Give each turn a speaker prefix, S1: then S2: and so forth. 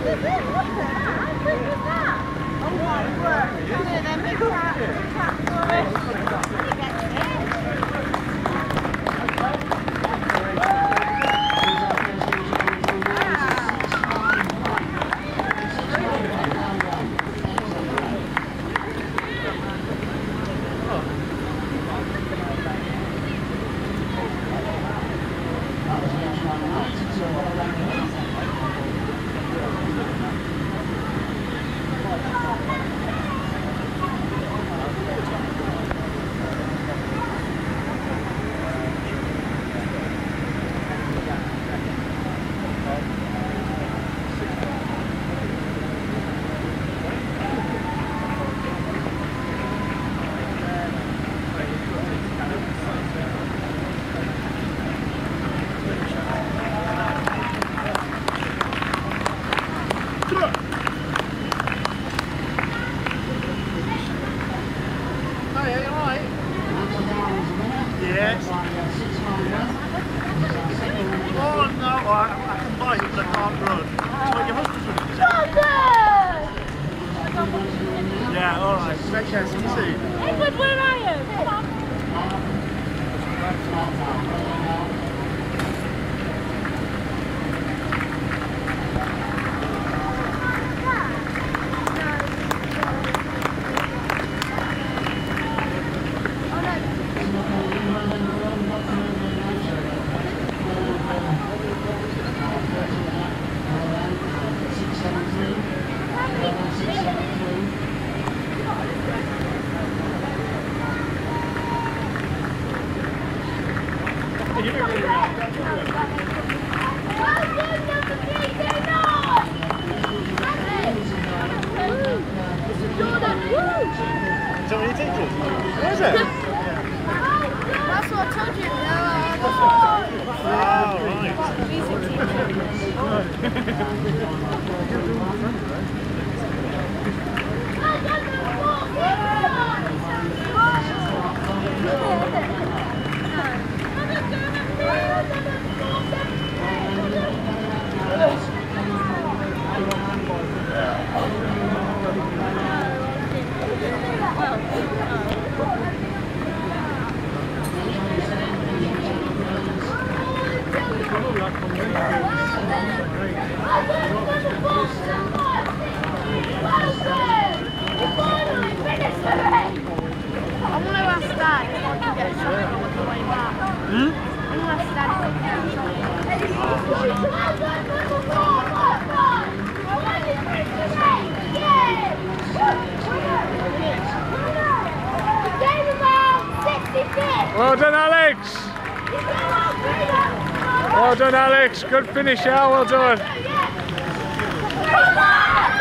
S1: Yeah, alright. Take care, see you soon.
S2: Edward, where are you? Come on.
S3: That's what I told you. I want to ask Dad if I can get something on the way back. I want to ask Dad if I can get something.
S1: Well done, Alex! Well done, Alex. Good finish, Al. Well done.
S3: Come on!